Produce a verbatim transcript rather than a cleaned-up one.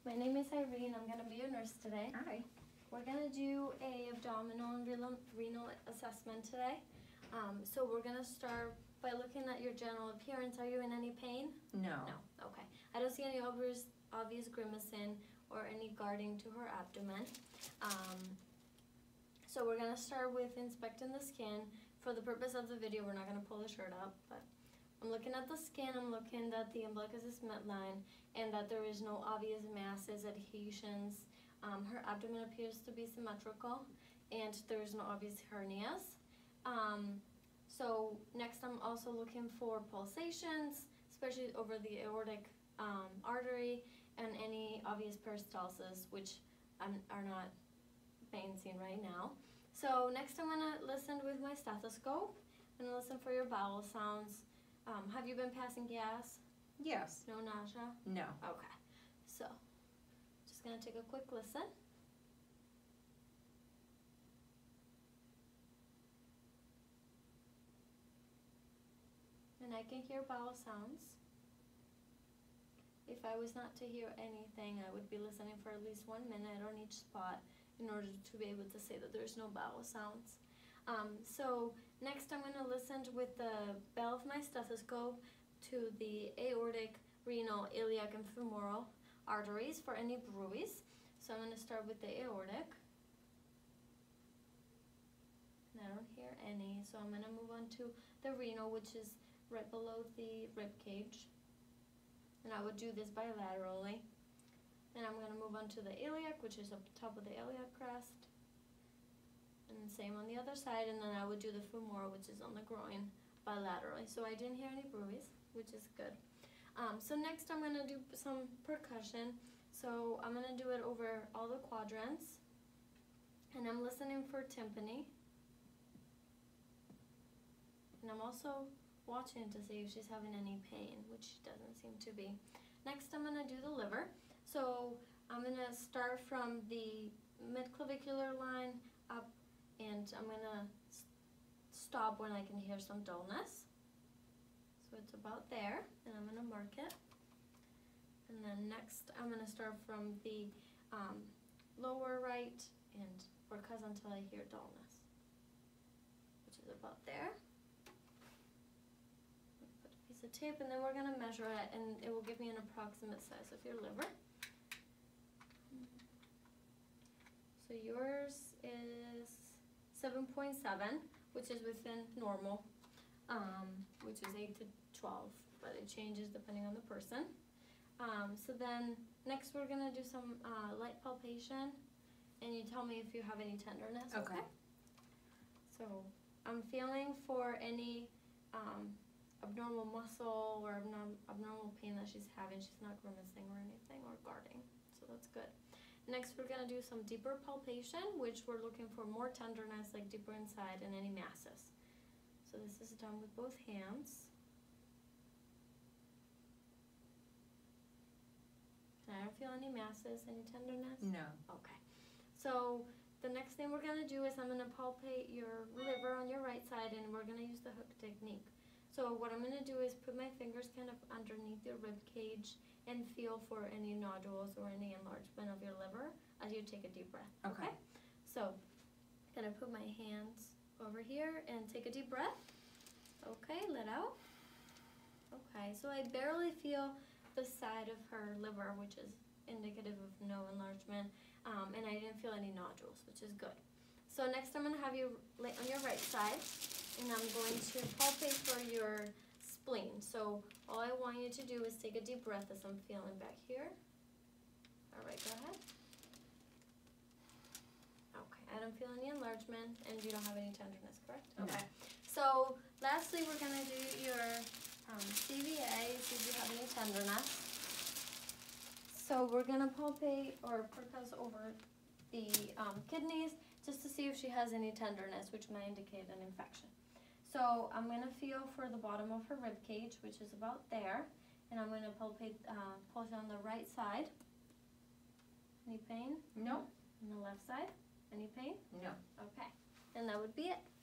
My name is Irene. I'm going to be your nurse today. Hi. We're going to do a abdominal and renal, renal assessment today. Um, so we're going to start by looking at your general appearance. Are you in any pain? No. No. Okay. I don't see any obvious, obvious grimacing or any guarding to her abdomen. Um, so we're going to start with inspecting the skin. For the purpose of the video, we're not going to pull the shirt up, but I'm looking at the skin. I'm looking at the umbilicus is midline and that there is no obvious masses, adhesions. Um, her abdomen appears to be symmetrical and there's no obvious hernias. Um, so next I'm also looking for pulsations, especially over the aortic um, artery, and any obvious peristalsis, which I'm, are not being seen right now. So next I'm going to listen with my stethoscope and listen for your bowel sounds. Um, have you been passing gas? Yes. No nausea? No. Okay. So, just going to take a quick listen. And I can hear bowel sounds. If I was not to hear anything, I would be listening for at least one minute on each spot in order to be able to say that there's no bowel sounds. Um, so next I'm going to listen with the bell of my stethoscope to the aortic, renal, iliac, and femoral arteries for any bruits. So I'm going to start with the aortic. And I don't hear any, so I'm going to move on to the renal, which is right below the rib cage. And I would do this bilaterally. Then I'm going to move on to the iliac, which is up top of the iliac crest. And same on the other side, and then I would do the femoral, which is on the groin, bilaterally. So I didn't hear any bruits, which is good. Um, so next I'm going to do some percussion. So I'm going to do it over all the quadrants. And I'm listening for tympani. And I'm also watching to see if she's having any pain, which she doesn't seem to be. Next I'm going to do the liver. So I'm going to start from the midclavicular line up, and I'm going to stop when I can hear some dullness. So it's about there, and I'm going to mark it. And then next I'm going to start from the um, lower right and percuss until I hear dullness, which is about there. Put a piece of tape, and then we're going to measure it, and it will give me an approximate size of your liver. So yours is seven point seven, which is within normal, um, which is eight to twelve, but it changes depending on the person. Um, so then next we're going to do some uh, light palpation, and you tell me if you have any tenderness. Okay. Okay? So I'm feeling for any um, abnormal muscle or abnorm abnormal pain that she's having. She's not grimacing or anything or guarding, so that's good. Next, we're going to do some deeper palpation, which we're looking for more tenderness, like deeper inside, and any masses. So this is done with both hands. And I don't feel any masses, any tenderness? No. Okay. So the next thing we're going to do is I'm going to palpate your liver on your right side, and we're going to use the hook technique. So what I'm going to do is put my fingers kind of underneath your rib cage and feel for any nodules or any enlargement of your liver as you take a deep breath. Okay. Okay? So I'm going to put my hands over here and take a deep breath. Okay, let out. Okay, so I barely feel the side of her liver, which is indicative of no enlargement, um, and I didn't feel any nodules, which is good. So next I'm going to have you lay on your right side, and I'm going to palpate for your spleen. So all I want you to do is take a deep breath as I'm feeling back here. All right, go ahead. Okay, I don't feel any enlargement, and you don't have any tenderness, correct? No. Okay. So lastly, we're going to do your um, C V A, see if you have any tenderness. So we're going to palpate or percuss over the um, kidneys just to see if she has any tenderness, which might indicate an infection. So I'm going to feel for the bottom of her rib cage, which is about there, and I'm going to palpate, uh, pulse on the right side. Any pain? No. On the left side? Any pain? No. Okay. And that would be it.